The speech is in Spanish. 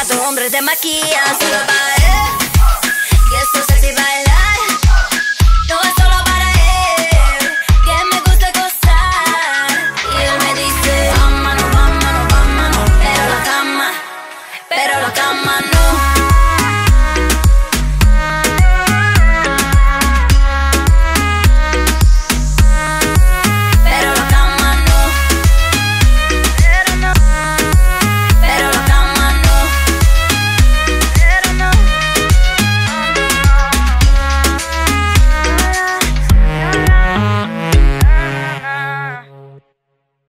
Estos hombres te maquillan solo para él, y eso sexy bailar no es solo para él, que me gusta gozar. Y él me dice vámonos, vámonos, vámonos, pero la cama no.